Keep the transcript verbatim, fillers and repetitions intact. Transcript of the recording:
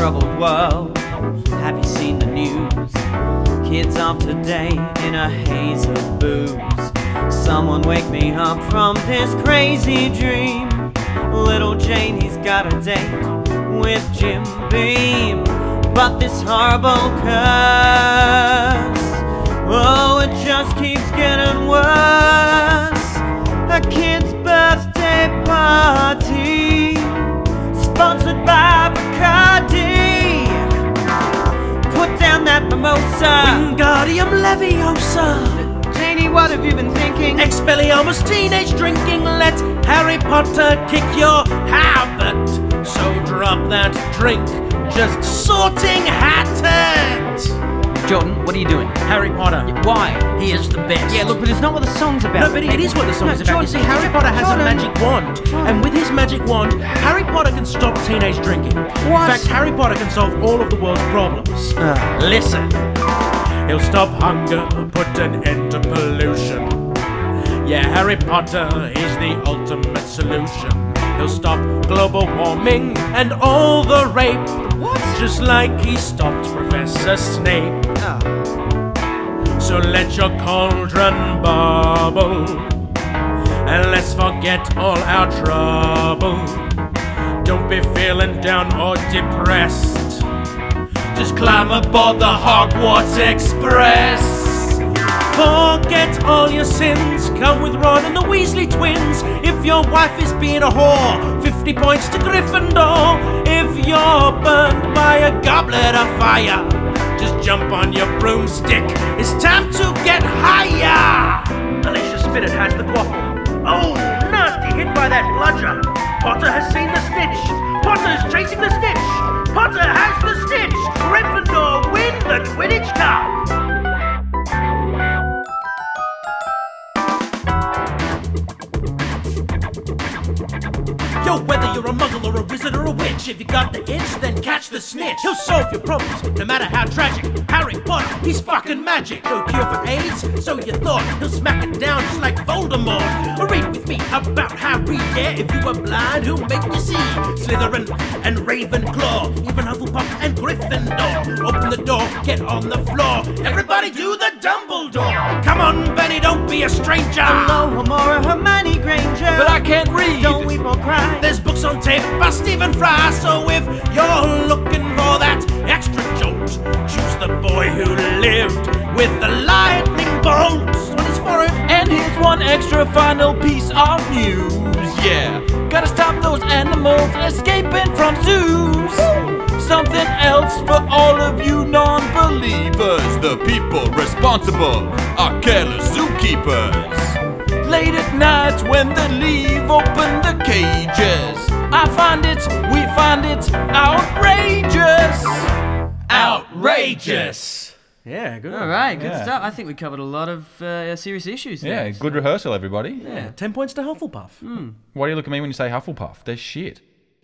troubled world. Have you seen the news? Kids of today in a haze of booze. Someone wake me up from this crazy dream. Little Janie's got a date with Jim Beam, but this horrible curse, oh, it just keeps getting worse. A kid's birthday party, sponsored by Bacardi. Put down that mimosa, Wingardium Leviosa. Janie, what have you been thinking? Expelliarmus teenage drinking. Let Harry Potter kick your habit. So drop that drink, just sorting hat it. Jordan, what are you doing? Harry Potter. Why? He is the best. Yeah, look, but it's not what the song's about. No, but it is what the song No, is about. You see, Jordan, Harry Potter has Jordan. a magic wand, and with his magic wand, Harry Potter can stop teenage drinking. What? In fact, Harry Potter can solve all of the world's problems. Uh. Listen. He'll stop hunger, put an end to pollution. Yeah, Harry Potter is the ultimate solution. He'll stop global warming and all the rape. What? Just like he stopped Professor Snape. Oh. So let your cauldron bubble, and let's forget all our trouble. Don't be feeling down or depressed. Just climb aboard the Hogwarts Express. Forget all your sins, come with Ron and the Weasley twins. If your wife is being a whore, fifty points to Gryffindor. If you're burned by a goblet of fire, just jump on your broomstick, it's time to get higher. Alicia Spinnet has the quaffle. Oh, nasty hit by that bludger. Potter has seen the snitch. Potter's chasing the snitch. Potter has the snitch. Gryffindor win the Quidditch Cup. Yo, whether you're a muggle or a wizard or a witch, if you got the itch, then catch the snitch. He'll solve your problems, no matter how tragic. Harry Potter, he's fucking magic. No cure for AIDS, so you thought. He'll smack it down just like Voldemort. Or read with me about Harry, yeah. If you were blind, he'll make you see. Slytherin and Ravenclaw, even Hufflepuff and Gryffindor. Open the door, get on the floor. Everybody do the Dumbledore. Come on, Benny, don't be a stranger. Hello, Homora, Hermione Granger. But I can't read. Don't weep or cry. There's books on tape by Stephen Fry. So if you're looking for that extra jolt, choose the boy who lived with the lightning bolt on his forehead. And here's one extra final piece of news. Yeah, gotta stop those animals escaping from zoos. Something else for all of you non-believers. The people responsible are careless zookeepers. Late at night when they leave open the cages, I find it, we find it outrageous. Outrageous. Yeah, good. All right, good Yeah. stuff. I think we covered a lot of uh, serious issues there. Yeah, good rehearsal, everybody. Yeah, ten points to Hufflepuff. Why do you look at me when you say Hufflepuff? They're shit.